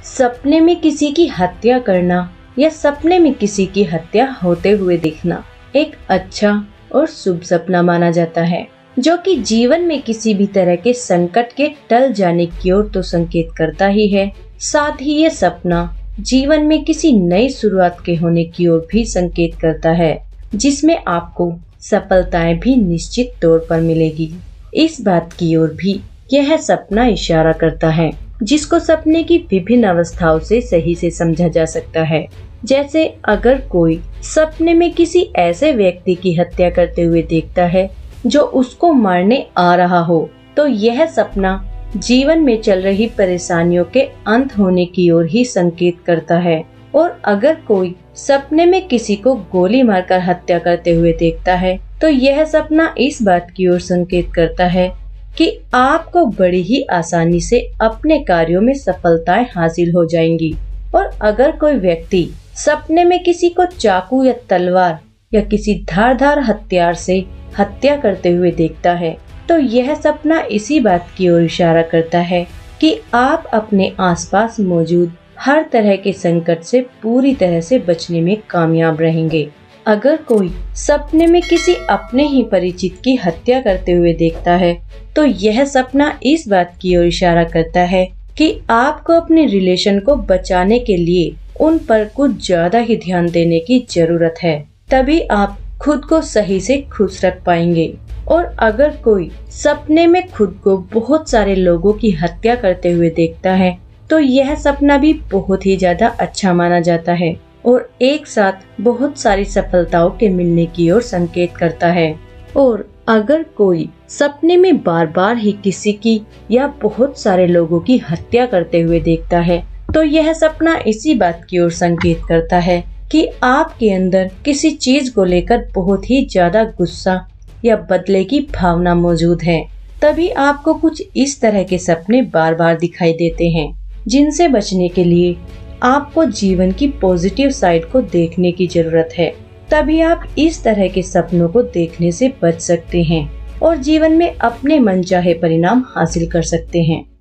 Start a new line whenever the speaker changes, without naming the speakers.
सपने में किसी की हत्या करना या सपने में किसी की हत्या होते हुए देखना एक अच्छा और शुभ सपना माना जाता है, जो कि जीवन में किसी भी तरह के संकट के टल जाने की ओर तो संकेत करता ही है। साथ ही ये सपना जीवन में किसी नई शुरुआत के होने की ओर भी संकेत करता है, जिसमें आपको सफलताएं भी निश्चित तौर पर मिलेगी। इस बात की ओर भी यह सपना इशारा करता है, जिसको सपने की विभिन्न अवस्थाओं से सही से समझा जा सकता है। जैसे अगर कोई सपने में किसी ऐसे व्यक्ति की हत्या करते हुए देखता है जो उसको मारने आ रहा हो, तो यह सपना जीवन में चल रही परेशानियों के अंत होने की ओर ही संकेत करता है। और अगर कोई सपने में किसी को गोली मारकर हत्या करते हुए देखता है, तो यह सपना इस बात की ओर संकेत करता है कि आपको बड़ी ही आसानी से अपने कार्यों में सफलताएं हासिल हो जाएंगी। और अगर कोई व्यक्ति सपने में किसी को चाकू या तलवार या किसी धारदार हथियार से हत्या करते हुए देखता है, तो यह सपना इसी बात की ओर इशारा करता है कि आप अपने आसपास मौजूद हर तरह के संकट से पूरी तरह से बचने में कामयाब रहेंगे। अगर कोई सपने में किसी अपने ही परिचित की हत्या करते हुए देखता है, तो यह सपना इस बात की ओर इशारा करता है कि आपको अपने रिलेशन को बचाने के लिए उन पर कुछ ज्यादा ही ध्यान देने की जरूरत है, तभी आप खुद को सही से खुश रख पाएंगे। और अगर कोई सपने में खुद को बहुत सारे लोगों की हत्या करते हुए देखता है, तो यह सपना भी बहुत ही ज्यादा अच्छा माना जाता है और एक साथ बहुत सारी सफलताओं के मिलने की ओर संकेत करता है। और अगर कोई सपने में बार बार ही किसी की या बहुत सारे लोगों की हत्या करते हुए देखता है, तो यह सपना इसी बात की ओर संकेत करता है कि आपके अंदर किसी चीज को लेकर बहुत ही ज्यादा गुस्सा या बदले की भावना मौजूद है। तभी आपको कुछ इस तरह के सपने बार बार दिखाई देते हैं, जिनसे बचने के लिए आपको जीवन की पॉजिटिव साइड को देखने की जरूरत है। तभी आप इस तरह के सपनों को देखने से बच सकते हैं और जीवन में अपने मनचाहे परिणाम हासिल कर सकते हैं।